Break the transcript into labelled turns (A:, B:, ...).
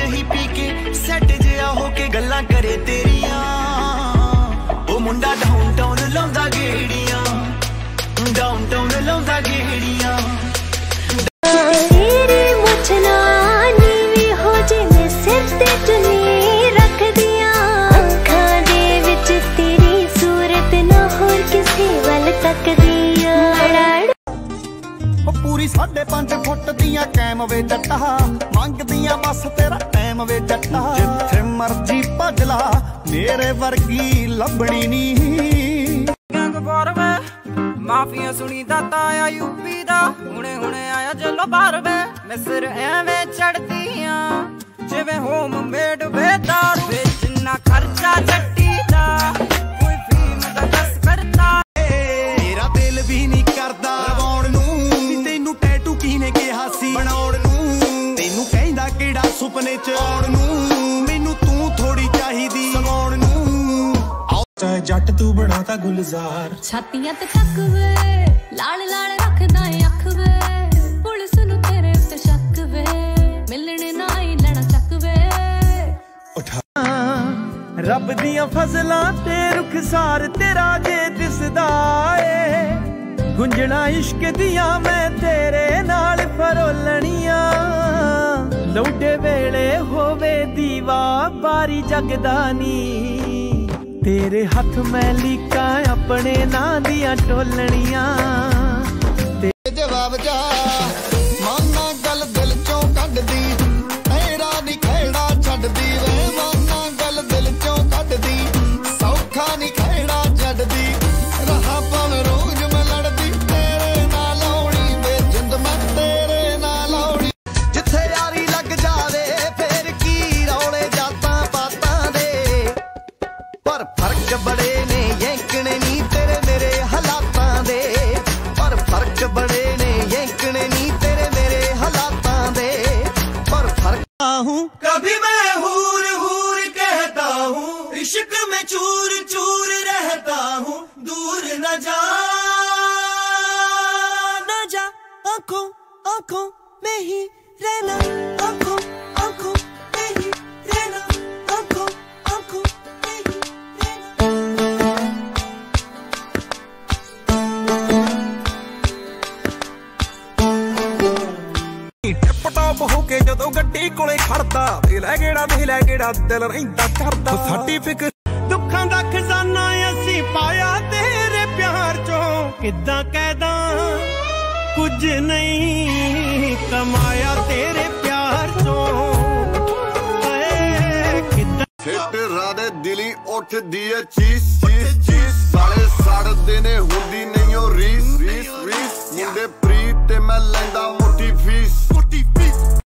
A: नहीं पी के सैट जिया होके गल्लां करे तेरिया। ओ मुंडा डाउनटाउन लाउंदा गेड़ियां, डाउनटाउन लाउंदा गेड़ियां।
B: तेरी मुछना नीवी हो जिवें सिर ते चुन्नी रख दिया। अखां दे विच तेरी सूरत ना होर किसे वल तक दिया।
A: पूरी 5.5 फुट दियां कैम वे जट्टा, मंगदियां बस तेरा टैम वे जट्टा। जिथे मर्जी भज ला मेरे वर्गी लभणी नी।
C: माफिया सुनी दाता आया यूपी दा, हुणे हुणे आया जलो बार वे। मैं सिर एवें चढ़दियां जिवें होम मेड वे दारू वे। जिन्ना खर्चा जट्टी दा कोई फीम दा दस करता।
A: मेरा दिल भी नहीं करदा रवाउण नूं, तैनू टैटू कीने कहा सी बनाउण नूं। तैनू कहंदा किहड़ा सुपने च आउण नूं, मैनू तू थोड़ी चाहिदी सवाउण नूं। चाहे जट तू बनाता गुलजार,
B: छातियां ते तक वे लाल लाल रखदा अख वे। पुलिस नू तेरे उत्ते शक वे, मिलने ना ही लेना चक वे।
A: रब दियां फजलां ते रुखसार तेरा जे दिसदा ए। गुंजना इश्क दियां मैं तेरे नाल फरोलनियां। लौटे वेले होवे दीवा बारी जगदानी, तेरे हथ मैं लीका अपने नां दियां टोलनियां। जवाब जा माना गल दिल चों कड्डदी, तेरा नी खेड़ा छड्डदी वे। माना गल दिल चों कड्डदी, सौखा नी खेड़ा छड्डदी। रहा भावें रोज मैं लड़दी, तेरे नाल आउणी वे जिंद मैं तेरे नाल आउणी। जिथे यारी लग जावे फेर की रौले जातां पातां दे, पर फर्क बड़े ने यंकने नी तेरे मेरे हालातां दे। पर फर्क बड़े ने यंकने नी तेरे मेरे हालातां दे। पर फर्क हूँ कभी मैं हूर हूर कहता हूँ, इश्क में चूर चूर रहता हूँ। दूर न जा आंखों आंखों में ही रहना, आंखों आंखों में ही रहना, आंखों आंखों में ही रहना। टिप टॉप होके जदों गड्डी कोले खड़दा, दिल है गेड़ा दिल रहिंदा करदा। साडी फिक्र दुखां दा खजाना असीं पाया तेरे प्यार चों। किद्दां कहदा कुछ नहीं कमाया तेरे प्यार चों।
D: फिट राधे दिली उठदी है चीस चीस चीस। साले सड़दे ने हुंदी नहीं ओ रीस रीस रीस। मुंडे प्रीत ते मैं लैंदा मोटी फीस।